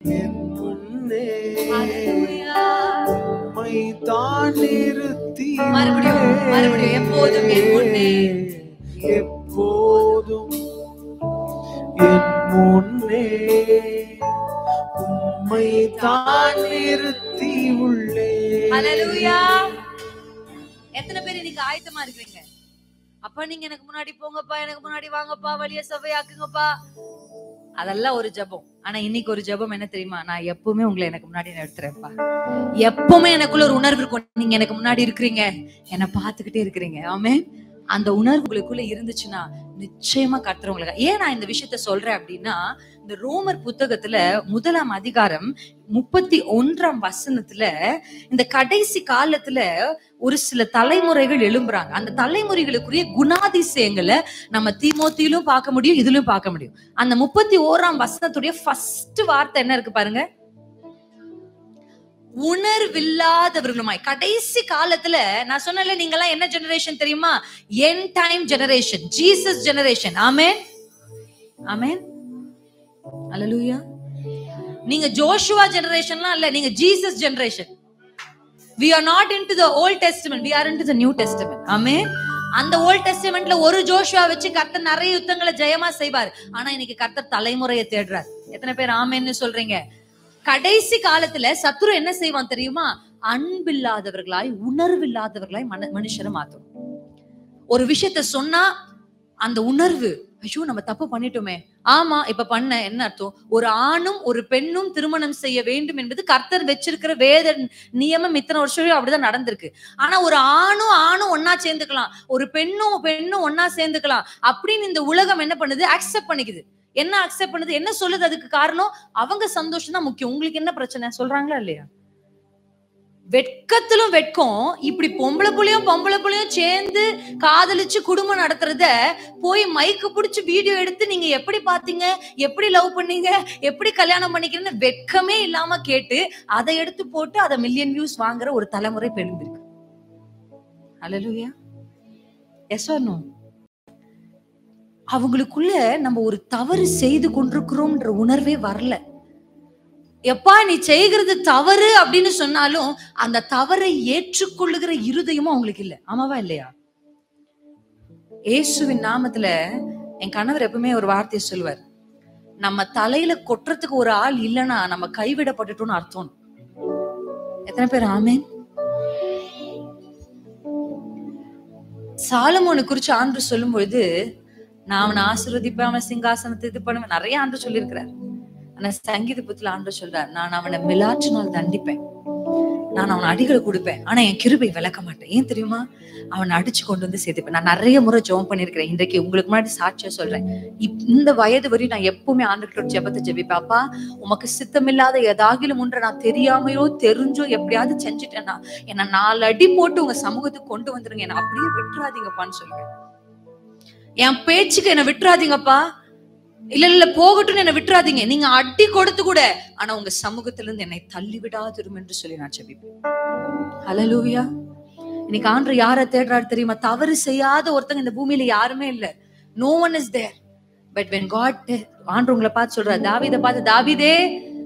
என் முன்னே உம்மை தான் நிறுத்தி மறுபடியும் எப்போதும் என் முன்னே எப்போதும் என் முன்னே உம்மை தான் நிறுத்தி உள்ளே. ஹல்லேலூயா. எத்தனை பேர் இன்னைக்கு ஆயத்தமா இருக்கீங்க? அப்பா நீங்க எனக்கு முன்னாடி போங்கப்பா, எனக்கு முன்னாடி வாங்கப்பா, வழிய சபையாக்குங்கப்பா. அதெல்லாம் ஒரு ஜெபம். ஆனா இன்னைக்கு ஒரு ஜெபம் என்ன தெரியுமா? நான் எப்பவுமே உங்களை எனக்கு முன்னாடி நிறுத்துறேன்ப்பா. எப்பவுமே எனக்குள்ள ஒரு உணர்வு இருக்கும், நீங்க எனக்கு முன்னாடி இருக்கிறீங்க, என்ன பாத்துக்கிட்டே இருக்கிறீங்க. ஆமென். அந்த உணர்வு உங்களுக்குள்ள இருந்துச்சுன்னா நிச்சயமா கர்த்தர் உங்களுக்கு. ஏன் நான் இந்த விஷயத்த சொல்றேன் அப்படின்னா, இந்த ரோமர் புத்தகத்துல 1ஆம் அதிகாரம் 31ஆம் வசனத்துல இந்த கடைசி காலத்துல ஒரு சில தலைமுறைகள் எழும்புறாங்க. அந்த தலைமுறைகளுக்குரிய குணாதிசயங்களை நம்ம தீமோத்தியிலும் பார்க்க முடியும், இதுலயும் பார்க்க முடியும். அந்த 31ஆம் வசனத்துடைய ஃபர்ஸ்ட் வார்த்தை என்ன இருக்கு பாருங்க, உணர்வில்லாதவர்களுமாய். கடைசி காலத்துல நான் சொன்னல, நீங்க எல்லாம் என்ன ஜெனரேஷன் தெரியுமா? End time generation, Jesus generation. Amen amen hallelujah. நீங்க ஜோஷுவா ஜெனரேஷன்லாம் இல்ல, நீங்க Jesus generation. we are not into the old testament, we are into the new testament. Amen. அந்த ஓல்ட் டெஸ்டமெண்ட்ல ஒரு ஜோஷுவா வச்சு கர்த்தர் நிறைய யுத்தங்களை ஜெயமா செய்வார். ஆனா இன்னைக்கு கர்த்தர் தலைமுறையை தேடுறார். எத்தனை பேர் ஆமென்னு சொல்றீங்க? கடைசி காலத்துல சத்துரு என்ன செய்வான் தெரியுமா? அன்பில்லாதவர்களாய், உணர்வில்லாதவர்களாய் மனுஷரை மாத்தும். ஒரு விஷயத்த சொன்னா அந்த உணர்வு, ஐயோ நம்ம தப்பு பண்ணிட்டோமே. ஆமா, இப்ப பண்ண என்ன அர்த்தம்? ஒரு ஆணும் ஒரு பெண்ணும் திருமணம் செய்ய வேண்டும் என்பது கர்த்தர் வச்சிருக்கிற வேத நியமம். இத்தனை வருஷம் அப்படிதான் நடந்திருக்கு. ஆனா ஒரு ஆணும் ஒன்னா சேர்ந்துக்கலாம், ஒரு பெண்ணும் ஒன்னா சேர்ந்துக்கலாம் அப்படின்னு இந்த உலகம் என்ன பண்ணுது? அக்செப்ட் பண்ணிக்குது. என்ன அக்செப்ட் பண்ணுது? என்ன சொல்லுது? அதுக்கு காரணம் அவங்க சந்தோஷம் தான் முக்கியம். உங்களுக்கு என்ன பிரச்சனை சொல்றாங்களா இல்லையா? வெட்கத்திலும் வெட்கம். இப்படி பொம்பளை புள்ளையும் சேர்ந்து காதலிச்சு குடும்பம் நடத்துறத போய் மைக்கு பிடிச்சு வீடியோ எடுத்து நீங்க எப்படி பாத்தீங்க, எப்படி லவ் பண்ணீங்க, எப்படி கல்யாணம் பண்ணிக்கிறீங்கன்னு வெட்கமே இல்லாம கேட்டு அதை எடுத்து போட்டு அதை மில்லியன் வியூஸ் வாங்குற ஒரு தலைமுறை பெருந்திருக்கு. ஹல்லேலூயா. Yes or no? அவங்களுக்குள்ள நம்ம ஒரு தவறு செய்து கொண்டிருக்கிறோம்ன்ற உணர்வே வரல. எப்பா நீ செய்கிறது தவறு அப்படின்னு சொன்னாலும் அந்த தவறை ஏற்றுக்கொள்ளுகிற இருதயமும் அவங்களுக்கு இல்ல. ஆமாவா இல்லையா? இயேசுவின் நாமத்துல என் கணவர் எப்பவுமே ஒரு வார்த்தையை சொல்லுவார், நம்ம தலையில கொட்டுறதுக்கு ஒரு ஆள் இல்லைன்னா நம்ம கைவிடப்பட்டுட்டோம்னு அர்த்தம். எத்தனை பேர் ஆமென்? சாலமோனை குறிச்சு ஆண்டு சொல்லும் பொழுது, நான் அவனை ஆசீர்வதிப்பேன், அவன் சிங்காசனத்தை இது பண்ணுவேன், நிறைய ஆண்டு சொல்லியிருக்கிறார். ஆனா சங்கீத புத்தகத்துல ஆண்டவர் சொல்றார், நான் அவனை மிலாற்றினால் தண்டிப்பேன், நான் அவன் அடிகளை கொடுப்பேன், ஆனா என் கிருபை விளக்க மாட்டேன். ஏன் தெரியுமா? அவனை அடிச்சு கொண்டு வந்து சேர்த்துப்பேன். நான் நிறைய முறை ஜெபம் பண்ணிருக்கிறேன். இன்றைக்கு உங்களுக்கு முன்னாடி சாட்சியா சொல்றேன், இந்த வயது வரையும் நான் எப்பவுமே ஆண்டவர்கிட்ட ஜெபத்தை ஜெபிப்பேன். அப்பா உமக்கு சித்தமில்லாத ஏதாகிலும் ஒன்றை நான் தெரியாமையோ தெரிஞ்சோ எப்படியாவது செஞ்சுட்டேன்னா என்ன 4 அடி போட்டு உங்க சமூகத்துக்கு கொண்டு வந்துருங்க, என்ன அப்படியே விட்டுறாதீங்கப்பான்னு சொல்லுவேன். என் பேச்சுக்கு என்ன விட்டுறாதீங்கப்பா, இல்ல போகட்டும் என்ன விட்டுறாதீங்க, நீங்க அடி கொடுத்து கூட ஆனா உங்க சமூகத்துல இருந்து என்னை தள்ளி விடாதிரும் என்று சொல்லி நான் ஜெபிப்பேன். ஹல்லேலூயா. இன்னைக்கு ஆண்டவர் யாரை தேடுறாரு தெரியுமா? தவறு செய்யாத ஒருத்தங்க இந்த பூமியில யாருமே இல்ல. No one is there. But when God, ஆண்டவர் உங்களை பார்த்து சொல்றாரு, தாவீதை பார்த்து, தாவீதே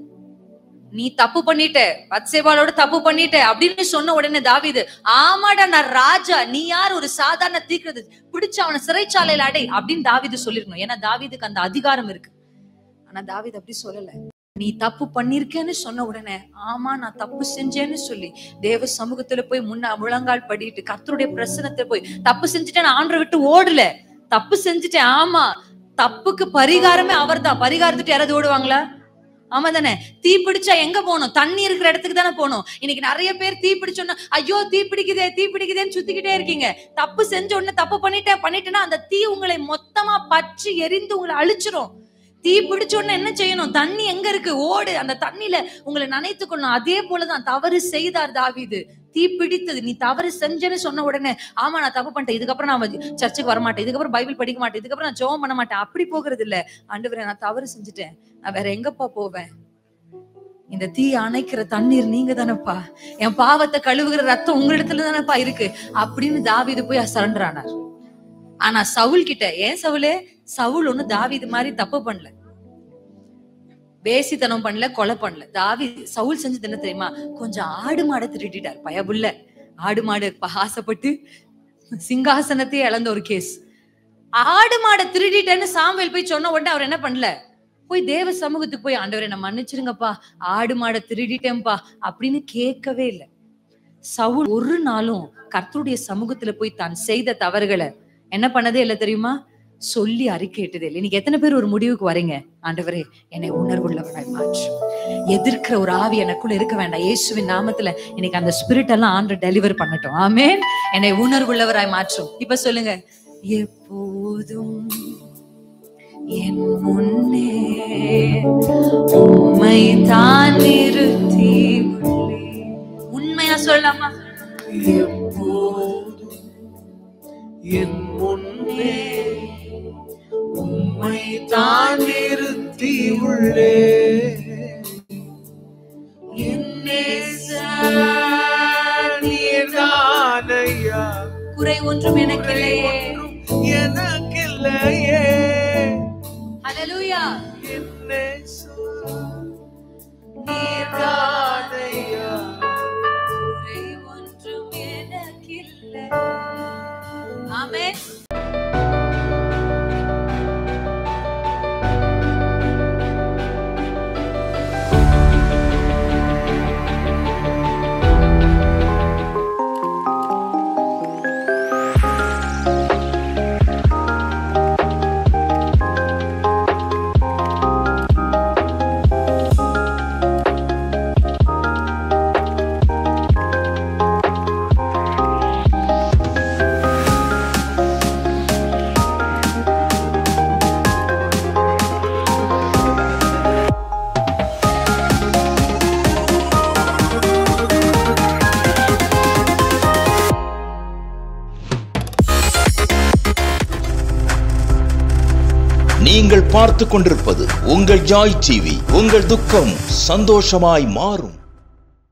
நீ தப்பு பண்ணிட்ட, பத்சேபாளோட தப்பு பண்ணிட்ட அப்படின்னு சொன்ன உடனே தாவீது, ஆமாடா நான் ராஜா, நீ யார் ஒரு சாதாரண தீர்க்கிறது, பிடிச்சு அவனை சிறைச்சாலையில அடை அப்படின்னு தாவீது சொல்லிருக்கணும். ஏன்னா தாவீதுக்கு அந்த அதிகாரம் இருக்கு. ஆனா தாவீது அப்படி சொல்லல. நீ தப்பு பண்ணிருக்கேன்னு சொன்ன உடனே, ஆமா நான் தப்பு செஞ்சேன்னு சொல்லி தேவ சமூகத்துல போய் முழங்கால் படிட்டு கர்த்தருடைய பிரசன்னத்தை போய், தப்பு செஞ்சுட்டேன் ஆண்டவரை விட்டு ஓடல, தப்பு செஞ்சுட்டேன். ஆமா, தப்புக்கு பரிகாரமே அவர் தான். பரிகாரத்துக்கு யாராவது ஓடுவாங்களா? ஆமா தானே? தீ பிடிச்சா எங்க போகணும்? தண்ணி இருக்கிற இடத்துக்கு தானே போகணும். இன்னைக்கு நிறைய பேர் தீ பிடிச்சோன்னா ஐயோ தீ பிடிக்குதேன்னு சுத்திக்கிட்டே இருக்கீங்க. தப்பு செஞ்ச உடனே தப்பு பண்ணிட்டேன்னா அந்த தீ உங்களை மொத்தமா பற்றி எரிந்து உங்களை அழிச்சிரும். தீ பிடிச்ச உடனே என்ன செய்யணும்? தண்ணி எங்க இருக்கு? ஓடு, அந்த தண்ணியில உங்களை நனைத்துக்கணும். அதே போலதான் தவறு செய்தார் தாவீது. தீ பிடித்தது. நீ தவறு செஞ்சேன்னு சொன்ன உடனே, ஆமா நான் தப்பு பண்ணிட்டேன், இதுக்கப்புறம் நான் சர்ச்சுக்கு வரமாட்டேன், இதுக்கப்புறம் பைபிள் படிக்க மாட்டேன், இதுக்கப்புறம் நான் ஜெபம் பண்ண மாட்டேன், அப்படி போகிறது இல்ல. ஆண்டவரே நான் தவறு செஞ்சுட்டேன், நான் வேற எங்கப்பா போவேன்? இந்த தீ அணைக்கிற தண்ணீர் நீங்க தானப்பா, என் பாவத்தை கழுவுகிற ரத்தம் உங்களிடத்துல தானப்பா இருக்கு அப்படின்னு தாவீது போய் சரண்டர் ஆனார். ஆனா சவுல் கிட்ட, ஏன் சவுலே? சவுல் ஒண்ணு தாவீது மாதிரி தப்பு பண்ணல. பேசித்தனம் பண்ணல, கொலை பண்ணல. சவுல் செஞ்சது என்ன தெரியுமா? கொஞ்சம் ஆடு மாடை திருடிட்டார். பயபுள்ள ஆடு மாடு ஆசைப்பட்டு சிங்காசனத்தையே இழந்த ஒரு கேஸ். ஆடு மாடை திருடிட்டேன்னு சாமுவேல் போய் சொன்ன உடனே அவர் என்ன பண்ணல? போய் தேவ சமூகத்துக்கு போய், ஆண்டவரே என்ன மன்னிச்சிருங்கப்பா, ஆடு மாடை திருடிட்டேன்ப்பா அப்படின்னு கேட்கவே இல்லை. சவுல் ஒரு நாளும் கர்த்தருடைய சமூகத்துல போய் தான் செய்த தவறுகளை என்ன பண்ணதே இல்லை தெரியுமா? சொல்லி அறிக்கையிட்டதே இல்லை. இன்னைக்கு எத்தனை பேர் ஒரு முடிவுக்கு வரீங்க? ஆண்டவரே என்னை உணர்வுள்ளவனாய் மாற்று. எதிர்க்கிற ஒரு ஆவி எனக்குள்ள இருக்க வேண்டாம். இயேசுவின் நாமத்துல இன்னைக்கு அந்த ஸ்பிரிட் எல்லாம் ஆண்டவர் டெலிவர் பண்ணட்டும். ஆமென். என்னை உணர்வுள்ளவராய் மாற்றும். இப்ப சொல்லுங்க, எப்போதும் என் முன்னே உம்மை தான் நிறுத்தி உள்ளேன். உண்மையா சொல்லலாமா? எப்போதும் என் முன்னே உம்மை தான் நிறுத்தி உள்ளேன். என் நேசர் நீர்தானையா, குறை ஒன்றும் எனக்கில்லையே, எனக்கில்லையே. ஹல்லேலூயா. என் நேசர் நீர்தானையா, குறை ஒன்றும் எனக்கில்லை. ஆமென். நீங்கள் பார்த்து கொண்டிருப்பது உங்கள் ஜாய் டிவி. உங்கள் துக்கம் சந்தோஷமாய் மாறும்.